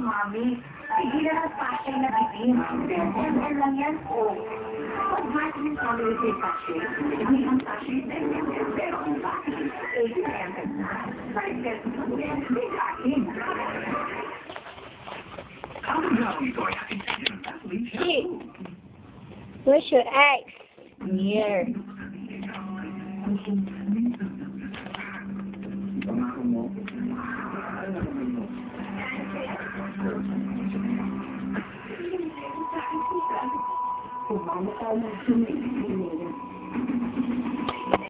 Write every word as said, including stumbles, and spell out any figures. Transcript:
Mami. Tigilan ang pasay na bitin. M L lang yan, o. Pag Martin tolerate yung pasay, hindi ang pasay na M L. Pero kung bakit, eighty M L na. five pesos lang yan, may akin. Shit. Where's your ex? Here. Kung ano ka na, hindi